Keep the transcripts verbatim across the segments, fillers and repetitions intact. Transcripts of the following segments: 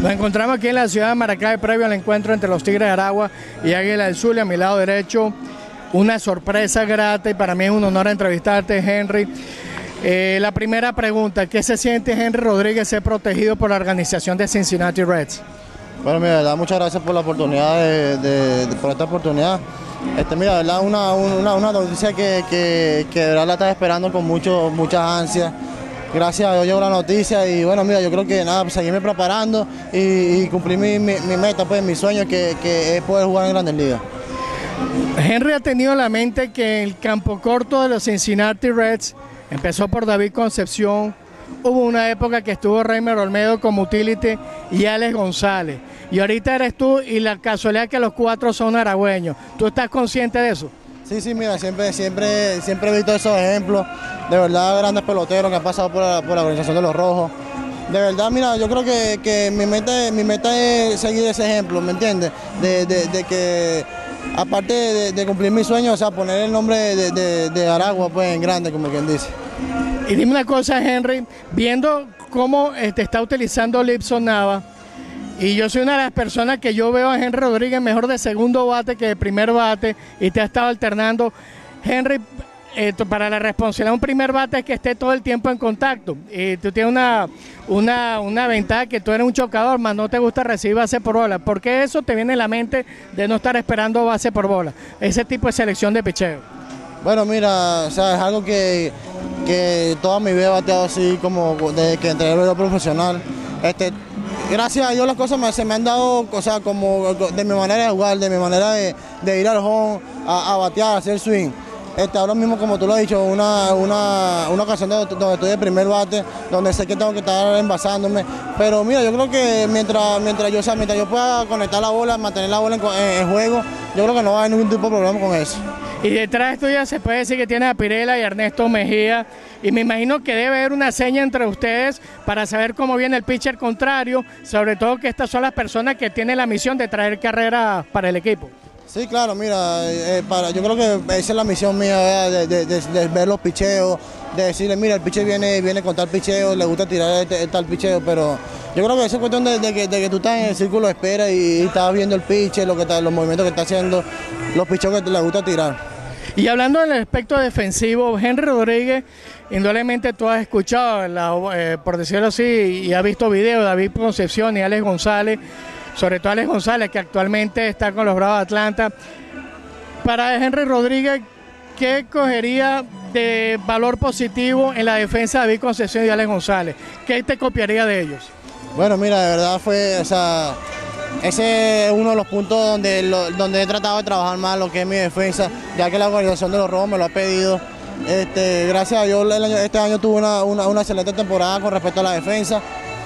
Nos encontramos aquí en la ciudad de Maracay previo al encuentro entre los Tigres de Aragua y Águila del Zulia. A mi lado derecho, una sorpresa grata y para mí es un honor entrevistarte, Henry. Eh, la primera pregunta, ¿qué se siente Henry Rodríguez ser protegido por la organización de Cincinnati Reds? Bueno, mira, verdad, muchas gracias por la oportunidad, de, de, de, por esta oportunidad. Este, mira, verdad, una, una, una noticia que, que, que de verdad la estaba esperando con mucho, muchas ansias. Gracias a Dios llegó la noticia y bueno, mira, yo creo que nada, pues, seguirme preparando y, y cumplir mi, mi, mi meta, pues mi sueño que, que es poder jugar en Grandes Ligas. Henry ha tenido en la mente que el campo corto de los Cincinnati Reds empezó por David Concepción, hubo una época que estuvo Reimer Olmedo como utility y Alex González, y ahorita eres tú y la casualidad que los cuatro son aragüeños. ¿Tú estás consciente de eso? Sí, sí, mira, siempre, siempre, siempre he visto esos ejemplos, de verdad, grandes peloteros que han pasado por la, por la organización de los Rojos. De verdad, mira, yo creo que, que mi, meta, mi meta es seguir ese ejemplo, ¿me entiendes? De, de, de que, aparte de, de cumplir mi sueño, o sea, poner el nombre de, de, de Aragua, pues, en grande, como quien dice. Y dime una cosa, Henry, viendo cómo te está utilizando Lipson Nava, y yo soy una de las personas que yo veo a Henry Rodríguez mejor de segundo bate que de primer bate, y te ha estado alternando. Henry, eh, para la responsabilidad de un primer bate es que esté todo el tiempo en contacto. Y tú tienes una, una, una ventaja que tú eres un chocador, más no te gusta recibir base por bola. ¿Por qué eso te viene en la mente de no estar esperando base por bola? Ese tipo de selección de picheo. Bueno, mira, o sea, es algo que, que toda mi vida he bateado así como desde que entré en el profesional. Este, Gracias a Dios las cosas me, se me han dado, o sea, como de mi manera de jugar, de mi manera de, de ir al home, a, a batear, a hacer swing. Este, ahora mismo, como tú lo has dicho, una, una, una ocasión donde, donde estoy de primer bate, donde sé que tengo que estar envasándome. Pero mira, yo creo que mientras, mientras, yo, o sea, mientras yo pueda conectar la bola, mantener la bola en, en, en juego, yo creo que no va a haber ningún tipo de problema con eso. Y detrás de esto ya se puede decir que tienes a Pirela y a Ernesto Mejía, y me imagino que debe haber una seña entre ustedes para saber cómo viene el pitcher contrario, sobre todo que estas son las personas que tienen la misión de traer carreras para el equipo. Sí, claro, mira, eh, para, yo creo que esa es la misión mía, de, de, de, de ver los picheos, de decirle, mira, el picheo viene, viene con tal picheo, le gusta tirar este, tal picheo, pero yo creo que eso es cuestión de, de, que, de que tú estás en el círculo de espera y, y estás viendo el piche, lo que está, los movimientos que está haciendo, los picheos que le gusta tirar. Y hablando del aspecto defensivo, Henry Rodríguez, indudablemente tú has escuchado, la, eh, por decirlo así, y has visto videos de David Concepción y Alex González, sobre todo Alex González, que actualmente está con los Bravos de Atlanta. Para Henry Rodríguez, ¿qué cogería de valor positivo en la defensa de David Concepción y Alex González? ¿Qué te copiaría de ellos? Bueno, mira, de verdad fue, o sea, ese es uno de los puntos donde, lo, donde he tratado de trabajar más lo que es mi defensa, ya que la organización de los Rojos me lo ha pedido. Este, gracias a Dios, el año, este año tuve una, una, una excelente temporada con respecto a la defensa.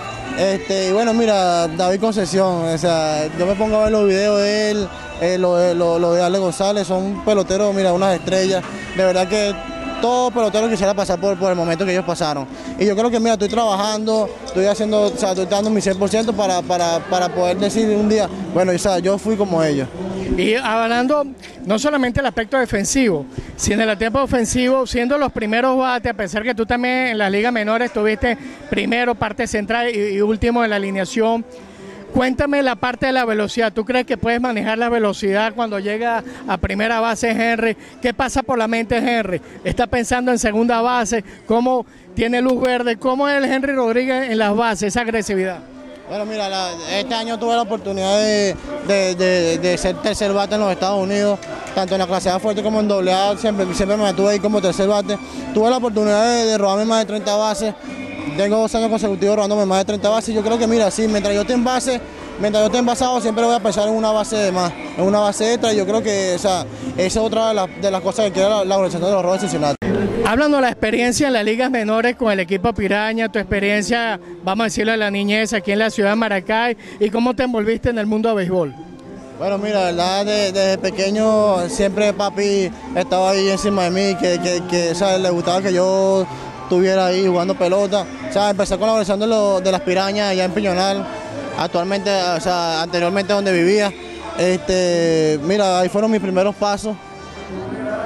Este, y bueno, mira, David Concepción, o sea, yo me pongo a ver los videos de él, eh, lo, lo, lo de Alex González, son peloteros, mira, unas estrellas, de verdad que todo pelotero quisiera pasar por, por el momento que ellos pasaron. Y yo creo que, mira, estoy trabajando, estoy haciendo, o sea, estoy dando mi cien por ciento para, para, para poder decir un día, bueno, o sea, yo fui como ellos. Y hablando no solamente del aspecto defensivo, sino del tiempo ofensivo, siendo los primeros bates, a pesar que tú también en las ligas menores estuviste primero, parte central y, y último en la alineación. Cuéntame la parte de la velocidad. ¿Tú crees que puedes manejar la velocidad cuando llega a primera base Henry? ¿Qué pasa por la mente de Henry? ¿Está pensando en segunda base? ¿Cómo tiene luz verde? ¿Cómo es el Henry Rodríguez en las bases, esa agresividad? Bueno, mira, la, este año tuve la oportunidad de, de, de, de ser tercer bate en los Estados Unidos, tanto en la clase A fuerte como en doble A, siempre, siempre me mantuve ahí como tercer bate. Tuve la oportunidad de, de robarme más de treinta bases. Tengo dos años consecutivos robándome más de treinta bases y yo creo que, mira, sí, mientras yo esté en base, mientras yo esté envasado, siempre voy a pensar en una base de más, en una base extra, y yo creo que, o sea, esa es otra de, la, de las cosas que quiere la, la organización de los Rojos de Cincinnati. Hablando de la experiencia en las ligas menores con el equipo Piraña, tu experiencia, vamos a decirlo, de la niñez aquí en la ciudad de Maracay, y cómo te envolviste en el mundo del béisbol. Bueno, mira, la verdad, desde, desde pequeño siempre papi estaba ahí encima de mí, que, que, que o sea, le gustaba que yo estuviera ahí jugando pelota. O sea, empecé con la organización de, lo, de las Pirañas allá en Piñonal, actualmente, o sea, anteriormente donde vivía. Este, mira, ahí fueron mis primeros pasos.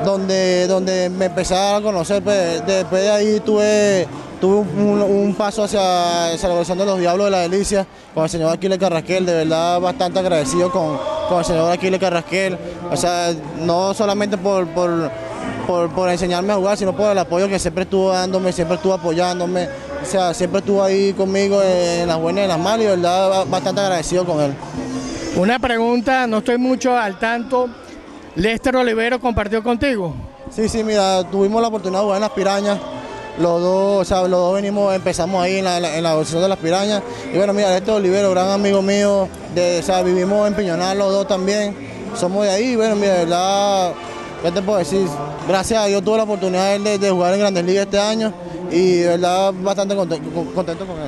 donde, donde me empecé a conocer. Pues, después de ahí tuve, tuve un, un paso hacia, hacia la versión de los Diablos de la Delicia con el señor Aquiles Carrasquel, de verdad bastante agradecido con, con el señor Aquiles Carrasquel, o sea, no solamente por, por, por, por enseñarme a jugar, sino por el apoyo que siempre estuvo dándome, siempre estuvo apoyándome, o sea, siempre estuvo ahí conmigo en las buenas y en las malas, y de verdad bastante agradecido con él. Una pregunta, no estoy mucho al tanto, ¿Lester Olivero compartió contigo? Sí, sí, mira, tuvimos la oportunidad de jugar en las Pirañas, los dos, o sea, los dos venimos, empezamos ahí en la, en la versión de las Pirañas, y bueno, mira, Lester Olivero, gran amigo mío, de, o sea, vivimos en Piñonal los dos también, somos de ahí, y bueno, mira, de verdad, ¿qué te puedo decir? Gracias a Dios tuve la oportunidad de, de jugar en Grandes Ligas este año, y de verdad bastante contento, contento con él.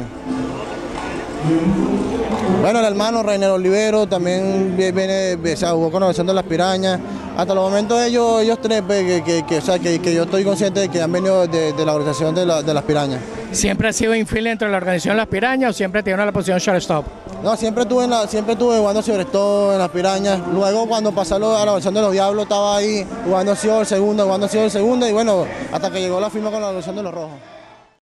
Bueno, el hermano Reiner Olivero también viene, o sea, jugó con la versión de las Pirañas. Hasta los momentos ellos, ellos tres, que, que, que, o sea, que, que yo estoy consciente de que han venido de, de la organización de, la, de las Pirañas. ¿Siempre has sido infield dentro de la organización de las Pirañas o siempre te dieron la posición shortstop? No, siempre estuve, en la, siempre estuve jugando shortstop en las Pirañas. Luego cuando pasé a la versión de los Diablos estaba ahí jugando short, segunda, jugando short, segunda y bueno, hasta que llegó la firma con la versión de los Rojos.